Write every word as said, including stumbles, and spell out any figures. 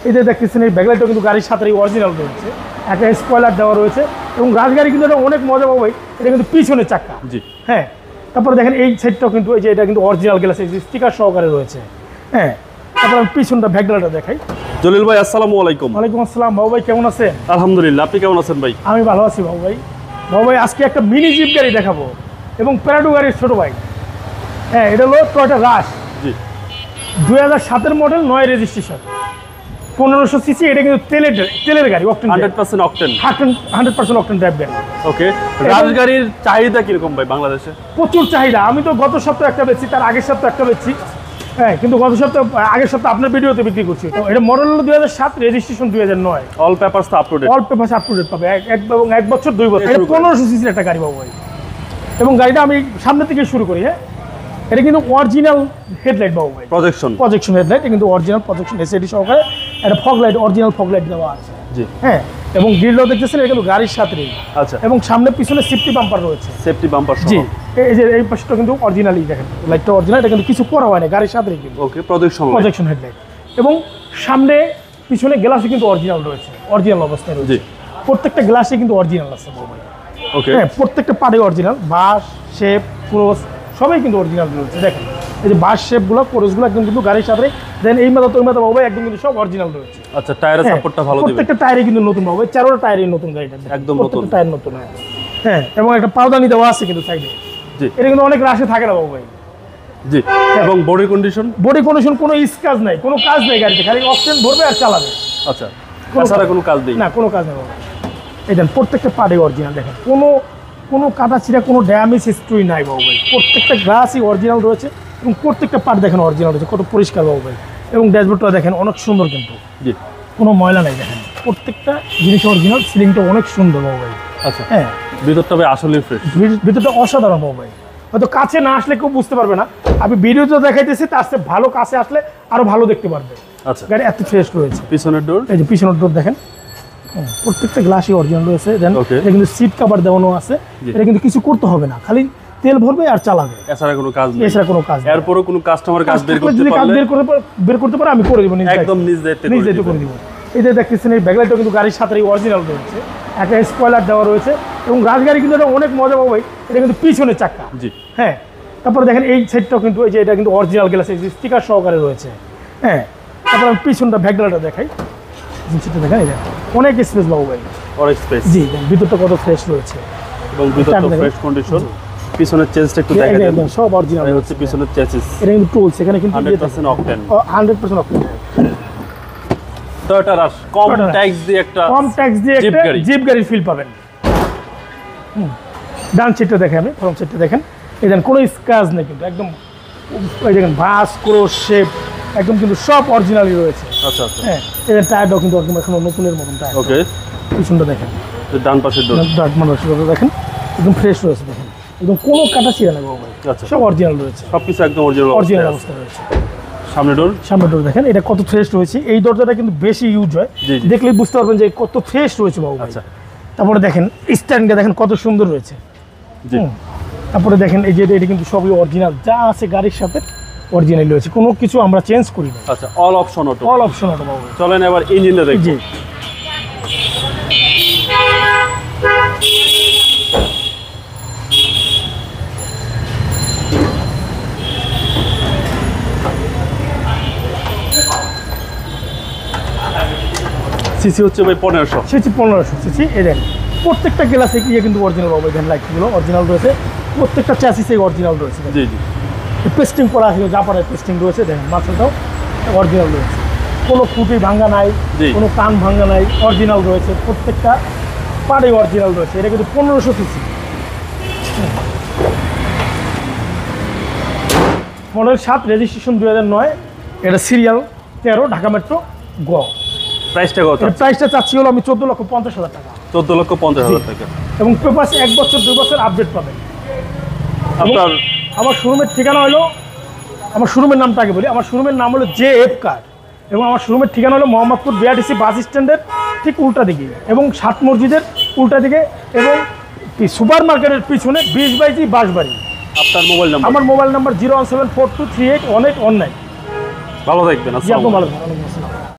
এই যে দেখতেছেন এই ব্যাকলাইটটা কিন্তু গাড়ির সাথে অরিজিনাল রয়েছে, একটা স্পয়লার দেওয়া রয়েছে এবং রাজগাড়ি কিন্তু এটা অনেক মজা পাবে। এটা কিন্তু পিছনের চাকা, জি হ্যাঁ। তারপরে দেখেন এই সাইডটাও কিন্তু এই যে এটা কিন্তু অরিজিনাল গ্লাস স্টিকার সহকারে রয়েছে, হ্যাঁ। তারপর আমি পিছনটা ব্যাকলাইটটা দেখাই। জলিল ভাই আসসালামু আলাইকুম। ওয়ালাইকুম আসসালাম। বাবু ভাই কেমন আছেন? আলহামদুলিল্লাহ, আপনি কেমন আছেন ভাই? আমি ভালো আছি বাবু ভাই। বাবু ভাই আজকে একটা মিনি জিপ গাড়ি দেখাবো এবং প্যারাডো গাড়ির ছোটো ভাই, হ্যাঁ। এটা হলো টয়োটা রাশ, জি দুই হাজার সাতের মডেল, নয় রেজিস্ট্রেশন, পনেরোশো সিসি। এটা কিন্তু তেলের তেলের গাড়ি, octane hundred percent octane, hundred percent octane drive গাড়ি। ওকে, রাজগাড়ির চাহিদা কিরকম ভাই বাংলাদেশে? প্রচুর চাহিদা। আমি তো গত সপ্তাহে একটা বেচছি, তার আগের সপ্তাহে একটা বেচছি, হ্যাঁ। কিন্তু গত সপ্তাহে আগের সপ্তাহে আপনার ভিডিওতে বিক্রি করছি। তো এটা মডেল হলো দুই হাজার সাত, রেজিস্ট্রেশন দুই হাজার নয়। অল পেপারস তো up to date, all papers up to date পাবে, এক এবং এক বছর দুই বছর। এটা পনেরোশো সিসির একটা গাড়ি বাবু ভাই। এবং গাড়িটা আমি সামনে থেকে শুরু করি, হ্যাঁ। এটা কিন্তু অরিজিনাল হেডলাইট বাবু ভাই, প্রজেকশন প্রজেকশন হেডলাইট। এটা কিন্তু অরিজিনাল প্রজেকশন এসএডি সহকারে একটা fog light, original fog light দেওয়া আছে, জি হ্যাঁ। এবং গ্রিলও দেখতেছেন এটা কিন্তু গাড়ির সাথেই, আচ্ছা। এবং সামনে পিছনে সেফটি বাম্পার রয়েছে, সেফটি বাম্পার সহ, জি। এই যে এই পাশটা কিন্তু অরিজিনালি দেখেন, লাইটটা অরিজিনাল, এটা কিন্তু কিছু করা হয় না, গাড়ির সাথেই কিন্তু ওকে, প্রজেকশন প্রজেকশন হেডলাইট। এবং সামনে পিছনে গ্লাসে কিন্তু অরিজিনাল রয়েছে, অরিজিনাল অবস্থায় রয়েছে, জি। প্রত্যেকটা গ্লাসে কিন্তু অরিজিনাল আছে বাবু ভাই, ওকে, হ্যাঁ। প্রত্যেকটা পার্টে অরিজিনাল, বাস শেপ ক্রস সবাই কিন্তু অরিজিনাল রয়েছে। দেখেন এই যে বাস শেপগুলো ক্রসগুলো একদম কিন্তু গাড়ির সাথে, দেন এই মাথা তো ওই মাথা বাবু ভাই একদম কিন্তু সব অরিজিনাল রয়েছে। আচ্ছা, টায়ারের সাপোর্টটা ভালো দিবে, প্রত্যেকটা টায়ারে কিন্তু নতুন বাবু ভাই, চারোটা টায়ারই নতুন গাড়িটা, একদম নতুন, টায়ার নতুন, হ্যাঁ। এবং একটা পাউদানি দেওয়া আছে কিন্তু সাইডে, জি। এটা কিন্তু অনেক রাশে থাকে না বাবু ভাই, জি। এবং বডি কন্ডিশন, বডি কন্ডিশন কোনো স্ক্র্যাচ নাই, কোনো কাজ নেই গাড়িতে, খালি অক্সিজেন ভরবে আর চালাবে, আচ্ছা। এছাড়া কোনো কাজ নেই না, কোনো কাজ নেই বাবু। এই দেন প্রত্যেকটা পার্টে অরিজিনাল, দেখেন কোনো কোনো কাটা ছিঁড়া, কোনো ড্যামেজ হিস্ট্রি নাই বাবু ভাই। প্রত্যেকটা গ্লাসই অরিজিনাল রয়েছে এবং প্রত্যেকটা পার্ট দেখেন অরিজিনাল রয়েছে, কত পরিষ্কার বাবু ভাই। এবং ড্যাশবোর্ডটা দেখেন অনেক সুন্দর, কিন্তু জি কোনো ময়লা নাই, দেখেন প্রত্যেকটা জিনিস অরিজিনাল। সিলিংটা অনেক সুন্দর বাবু ভাই, আচ্ছা, হ্যাঁ। ভিতরটা ভাই আসলে ফ্রেশ, ভিতরটা অসাধারণ বাবু ভাই। হয়তো কাছে না আসলে কেউ বুঝতে পারবে না, আমি ভিডিওতে দেখাইতেছি, তার চেয়ে ভালো কাছে আসলে আরো ভালো দেখতে পারবে। আচ্ছা, গাড়ি এত ফ্রেশ রয়েছে। পিছনের ডোর, এই যে পিছনের ডোর দেখেন, প্রত্যেকটা গ্লাসই অরিজিনাল রয়েছে। দেন এটা কিন্তু সিট কভার দেওয়ানো আছে, এটা কিন্তু কিছু করতে হবে না, খালি তেল ভরবে আর চালাবে, এছাড়া কোনো কাজ নেই, এছাড়া কোনো কাজ নেই। এরপরও কোনো কাস্টমার কাজ বের করতে যদি কাজ পারলে বের করতে পারে বের করতে পারে আমি করে দিব, নিজে একদম নিজ দায়িত্বে নিজ দায়িত্ব করে দিব। এই যে দেখতেছেন এই ব্যাকলাইটটা কিন্তু গাড়ির সাথে অরিজিনাল রয়েছে, একটা স্পয়লার দেওয়া রয়েছে এবং রাজগাড়ি কিন্তু এটা অনেক মজা পাবে। এটা কিন্তু পিছনের চাকা, জি, হ্যাঁ। তারপরে দেখেন এই সাইডটাও কিন্তু এই যে এটা কিন্তু অরিজিনাল গ্লাস স্টিকার সহকারে রয়েছে, হ্যাঁ। তারপর আমি পিছনটা ব্যাকলাইটটা দেখাই, জিনিসটা দেখেন, এই দেখেন অনেক স্পেস বাবু ভাই, অনেক স্পেস, জি। ভিতরটা কত ফ্রেশ রয়েছে এবং ভিতরটা ফ্রেশ কন্ডিশন। পিছনের চেসটা একটু দেখা দেন, সব অরিজিনাল হচ্ছে পিছনের চেসিস, এটা কিন্তু টুলস, এখানে কিন্তু hundred percent octane, hundred percent octane. Toyota Rush কম ট্যাক্স দিয়ে একটা কম ট্যাক্স দিয়ে একটা জিপ গাড়ির ফিল পাবেন। ডান সিটটা দেখেন, আমি ফ্রন্ট সিটটা দেখেন, এই দেখেন কোনো স্ক্র্যাচ নেই কিন্তু, একদম ওই দেখেন ভাস ক্রস শেপ একদম কিন্তু সব অরিজিনালই রয়েছে। আচ্ছা আচ্ছা, হ্যাঁ। এই টায়ারটাও কিন্তু একদম এখন নতুনের মতন টায়ার, ওকে। পিছনটা দেখেন, ডান পাশের ডোর, ডান পাশের দেখেন একদম ফ্রেশ রয়েছে, দেখেন একদম কোনো কাটা ছিঁড়া নেই বাবু ভাই, আচ্ছা, সব অরিজিনাল রয়েছে, সবকিছু একদম অরিজিনাল অরিজিনাল অবস্থা রয়েছে। সামনে ডোর, সামনে ডোর দেখেন, এটা কত ফ্রেশ রয়েছে। এই দরজাটা কিন্তু বেশি ইউজ হয়, দেখলেই বুঝতে পারবেন যে কত ফ্রেশ রয়েছে বাবু ভাই। আচ্ছা, তারপরে দেখেন স্ট্যান্ডটা দেখেন কত সুন্দর রয়েছে, জি। তারপরে দেখেন এই যে এটা কিন্তু সবই অরিজিনাল, যা আছে গাড়ির সাথে অরিজিনাল রয়েছে, কোনো কিছু আমরা চেঞ্জ করি না। আচ্ছা, all option auto, all option auto বাবু। চলেন এবার ইঞ্জিনটা দেখি, জি। সিসি হচ্ছে ভাই পনেরোশো, সিসি পনেরোশো সিসি। এই দেখেন প্রত্যেকটা গ্লাসে গিয়ে কিন্তু অরিজিনাল বাবু, দেখেন লাইটগুলো অরিজিনাল রয়েছে, প্রত্যেকটা চ্যাসিসে অরিজিনাল রয়েছে। জি জি, পেস্টিং করা আছে, জাপানের পেস্টিং রয়েছে, দেখেন মাথাটাও অরিজিনাল রয়েছে, কোনো খুঁটি ভাঙ্গা নাই, কোনো কান ভাঙ্গা নাই, অরিজিনাল রয়েছে, প্রত্যেকটা পাড়ে অরিজিনাল রয়েছে। এটা কিন্তু পনেরোশো সিসি, মডেল সাত, রেজিস্ট্রেশন দুই হাজার নয়, এটা সিরিয়াল তেরো, ঢাকা মেট্রো গ। প্রাইসটা কত? প্রাইসটা চাচ্ছি হলো আমি চোদ্দ লক্ষ পঞ্চাশ হাজার টাকা, চোদ্দ লক্ষ পঞ্চাশ হাজার টাকা, এবং পেপারস এক বছর দুই বছর আপডেট পাবেন। আপনার আমার শোরুমের ঠিকানা হলো, আমার শোরুমের নামটা আগে বলি, আমার শোরুমের নাম হলো জে এফ কার, এবং আমার শোরুমের ঠিকানা হলো মোহাম্মদপুর বিআরটিসি বাস স্ট্যান্ডের ঠিক উল্টা দিকে এবং সাত মসজিদের উল্টা দিকে এবং সুপার মার্কেটের পিছনে বিশ বাইজি বাঁশবাড়ি। আপনার মোবাইল নাম্বার? আমার mobile number zero one seven four two three eight one eight one nine. ভালো থাকবেন, আসসালামু আলাইকুম। ভালো থাকবেন।